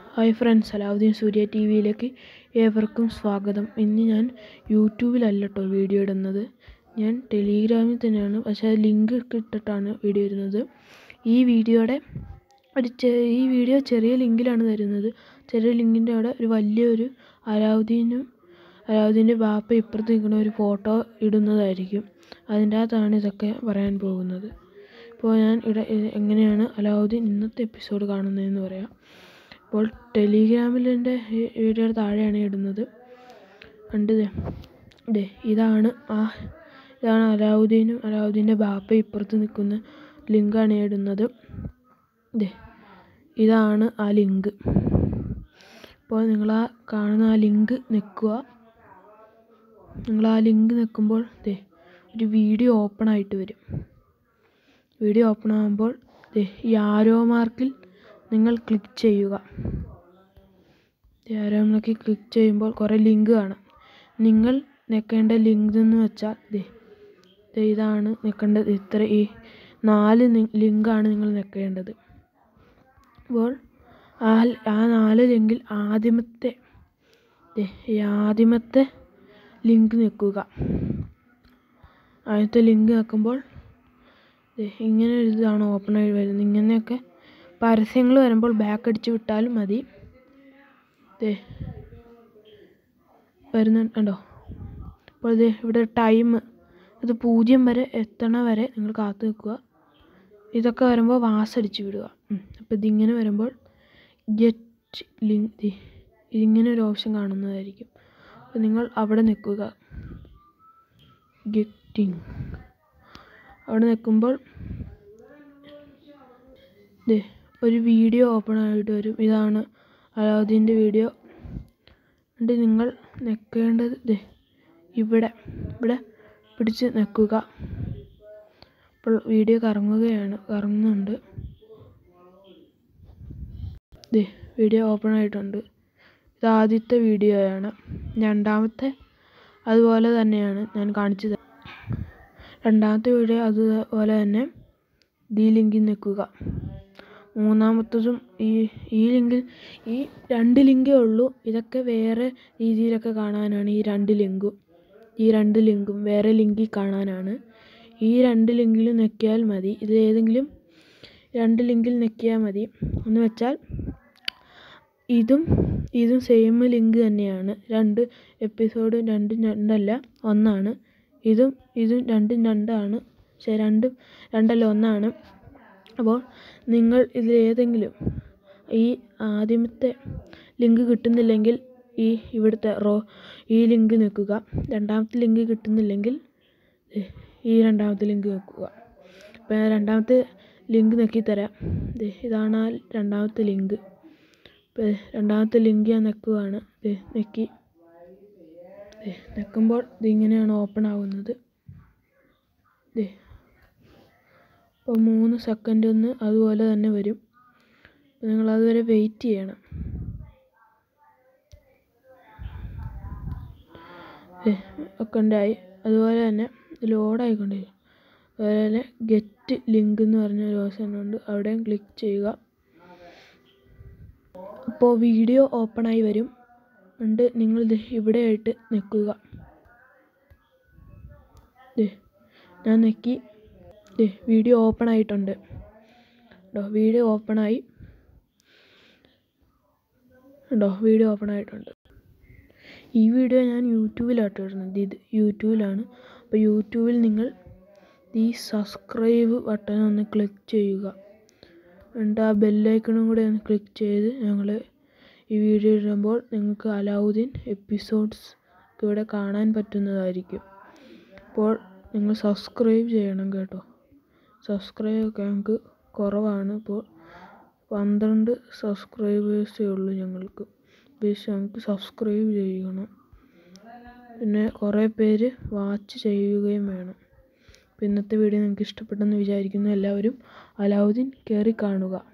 Hi friends, Alauddin Surya T വിയിലേക്ക് ഏവർക്കും സ്വാഗതം. ഇന്ന് ഞാൻ യൂട്യൂബിലല്ല കേട്ടോ വീഡിയോ ഇടുന്നത്, ഞാൻ ടെലിഗ്രാമിൽ തന്നെയാണ്. പക്ഷേ അത് ലിങ്ക് ഇട്ടിട്ടാണ് വീഡിയോ ഇടുന്നത്. ഈ വീഡിയോ ചെറിയ ലിങ്കിലാണ് തരുന്നത്. ചെറിയ ലിങ്കിൻ്റെ അവിടെ ഒരു വലിയൊരു അലാവുദ്ദീൻ്റെ ബാപ്പ ഇപ്പുറത്ത് നിൽക്കുന്ന ഒരു ഫോട്ടോ ഇടുന്നതായിരിക്കും. അതിൻ്റെ അകത്താണ് ഇതൊക്കെ പറയാൻ പോകുന്നത്. ഇപ്പോൾ ഞാൻ എങ്ങനെയാണ് അലാവുദ്ദീൻ ഇന്നത്തെ എപ്പിസോഡ് കാണുന്നതെന്ന് പറയാം. അപ്പോൾ ടെലിഗ്രാമിൽ എൻ്റെ വീഡിയോയുടെ താഴെയാണ് ഇടുന്നത്. ഇതാണ് അലാവുദ്ദീനും അലാവുദ്ദീൻ്റെ ബാപ്പ ഇപ്പുറത്ത് നിൽക്കുന്ന ലിങ്കാണ് ഇടുന്നത്. ഇതാണ് ആ ലിങ്ക്. അപ്പോൾ നിങ്ങൾ ആ കാണുന്ന ആ ലിങ്ക് നിൽക്കുക. നിങ്ങൾ ആ ലിങ്ക് നിൽക്കുമ്പോൾ ഒരു വീഡിയോ ഓപ്പൺ ആയിട്ട് വരും. വീഡിയോ ഓപ്പൺ ആകുമ്പോൾ ഈ ആരോ മാർക്കിൽ നിങ്ങൾ ക്ലിക്ക് ചെയ്യുക. ആരോ മാർക്കിൽ ക്ലിക്ക് ചെയ്യുമ്പോൾ കുറേ ലിങ്ക് കാണാം. നിങ്ങൾ നിൽക്കേണ്ട ലിങ്ക് എന്ന് വെച്ചാൽ ഇതാണ് നിൽക്കേണ്ടത്. ഈ 4 ലിങ്കാണ് നിങ്ങൾ നിൽക്കേണ്ടത്. അപ്പോൾ ആ 4 ലിങ്കിൽ ആദ്യമത്തെ ലിങ്ക് നിൽക്കുക. ആദ്യത്തെ ലിങ്ക് നിൽക്കുമ്പോൾ ഇങ്ങനെ ഒരു ഇതാണ് ഓപ്പൺ ആയി വരുന്നത്. ഇങ്ങനെയൊക്കെ പരസ്യങ്ങൾ വരുമ്പോൾ ബാക്ക് അടിച്ച് വിട്ടാലും മതി. വരുന്നുണ്ടോ? അപ്പോൾ ഇവിടെ ടൈം ഇത് 0 വരെ എത്തണ വരെ നിങ്ങൾ കാത്തു നിൽക്കുക. ഇതൊക്കെ വരുമ്പോൾ വാസടിച്ച് വിടുക. അപ്പോൾ ഇതിങ്ങനെ വരുമ്പോൾ ഗെറ്റ് ലിങ്ക് ഇതിങ്ങനെ ഒരു ഓപ്ഷൻ കാണുന്നതായിരിക്കും. അപ്പോൾ നിങ്ങൾ അവിടെ നിൽക്കുക. ഗെറ്റിംഗ് അവിടെ നിൽക്കുമ്പോൾ ഒരു വീഡിയോ ഓപ്പൺ ആയിട്ട് വരും. ഇതാണ് അലാവുദ്ദീൻ്റെ വീഡിയോ. നിങ്ങൾ നിൽക്കേണ്ടത് ഇവിടെ പിടിച്ച് നിൽക്കുക. അപ്പോൾ വീഡിയോ കറങ്ങുന്നുണ്ട്. വീഡിയോ ഓപ്പൺ ആയിട്ടുണ്ട്. ഇത് ആദ്യത്തെ വീഡിയോയാണ്. രണ്ടാമത്തെ അതുപോലെ തന്നെയാണ് ഞാൻ കാണിച്ചത്. രണ്ടാമത്തെ വീഡിയോ അതുപോലെ തന്നെ ഈ ലിങ്കിൽ നിൽക്കുക. മൂന്നാമത്തതും ഈ ലിങ്കിൽ ഈ 2 ലിങ്കേ ഉള്ളൂ. ഇതൊക്കെ വേറെ രീതിയിലൊക്കെ കാണാനാണ് ഈ 2 ലിങ്കും വേറെ ലിങ്കിൽ കാണാനാണ്. ഈ 2 ലിങ്കിൽ ഞെക്കിയാൽ മതി. ഇത് ഏതെങ്കിലും 2 ലിങ്കിൽ ഞെക്കിയാൽ മതി. എന്ന് വെച്ചാൽ ഇതും സെയിം ലിങ്ക് തന്നെയാണ്. 2 എപ്പിസോഡും രണ്ടല്ല ഒന്നാണ്. ഇതും രണ്ടും രണ്ടാണ്. പക്ഷേ രണ്ടല്ല ഒന്നാണ്. അപ്പോൾ നിങ്ങൾ ഇതിലേതെങ്കിലും ഈ ആദ്യമത്തെ ലിങ്ക് കിട്ടുന്നില്ലെങ്കിൽ ഇവിടുത്തെ ഈ ലിങ്ക് നിൽക്കുക. രണ്ടാമത്തെ ലിങ്ക് കിട്ടുന്നില്ലെങ്കിൽ ഈ രണ്ടാമത്തെ ലിങ്ക് നിൽക്കുക. അപ്പോൾ ഞാൻ രണ്ടാമത്തെ ലിങ്ക് നിൽക്കിത്തരാം. ഇതാണ് ആ രണ്ടാമത്തെ ലിങ്ക്. ഇപ്പോൾ രണ്ടാമത്തെ ലിങ്ക് ഞാൻ നിൽക്കുകയാണ്. നിൽക്കുമ്പോൾ ഇതിങ്ങനെയാണ് ഓപ്പൺ ആവുന്നത്. അപ്പോൾ 3 സെക്കൻഡ് ഒന്ന് അതുപോലെ തന്നെ വരും. നിങ്ങൾ അതുവരെ വെയിറ്റ് ചെയ്യണം. ഒക്കെ ഉണ്ടായി. അതുപോലെ തന്നെ ലോഡായിക്കൊണ്ടിരിക്കും. അതുപോലെ തന്നെ ഗെറ്റ് ലിങ്ക് എന്ന് പറഞ്ഞൊരു ഓപ്ഷൻ ഉണ്ട്. അവിടെയും ക്ലിക്ക് ചെയ്യുക. അപ്പോൾ വീഡിയോ ഓപ്പണായി വരും. നിങ്ങൾ ഇവിടെ ആയിട്ട് നിൽക്കുക. ഞാൻ നിൽക്കി. വീഡിയോ ഓപ്പൺ ആയിട്ടുണ്ട്. വീഡിയോ ഓപ്പൺ ആയിട്ടുണ്ട്. ഈ വീഡിയോ ഞാൻ യൂട്യൂബിലാട്ടോ ഇടുന്നത്. ഇത് യൂട്യൂബിലാണ്. അപ്പോൾ യൂട്യൂബിൽ നിങ്ങൾ ഈ സബ്സ്ക്രൈബ് ബട്ടൺ ഒന്ന് ക്ലിക്ക് ചെയ്യുക. എന്നിട്ട് ആ ബെല്ലൈക്കണും കൂടെ ഒന്ന് ക്ലിക്ക് ചെയ്ത് ഞങ്ങൾ ഈ വീഡിയോ ഇടുമ്പോൾ നിങ്ങൾക്ക് അലാവുദ്ദീൻ എപ്പിസോഡ്സ് ഇവിടെ കാണാൻ പറ്റുന്നതായിരിക്കും. അപ്പോൾ നിങ്ങൾ സബ്സ്ക്രൈബ് ചെയ്യണം കേട്ടോ. സബ്സ്ക്രൈബൊക്കെ ഞങ്ങൾക്ക് കുറവാണ്. ഇപ്പോൾ 12 സബ്സ്ക്രൈബേഴ്സേ ഉള്ളൂ ഞങ്ങൾക്ക്. ഞങ്ങൾക്ക് സബ്സ്ക്രൈബ് ചെയ്യണം. പിന്നെ കുറേ പേര് വാച്ച് ചെയ്യുകയും വേണം. അപ്പോൾ ഇന്നത്തെ വീഡിയോ നിങ്ങൾക്ക് ഇഷ്ടപ്പെട്ടെന്ന് വിചാരിക്കുന്നു. എല്ലാവരും അലാവുദ്ദീൻ കയറി കാണുക.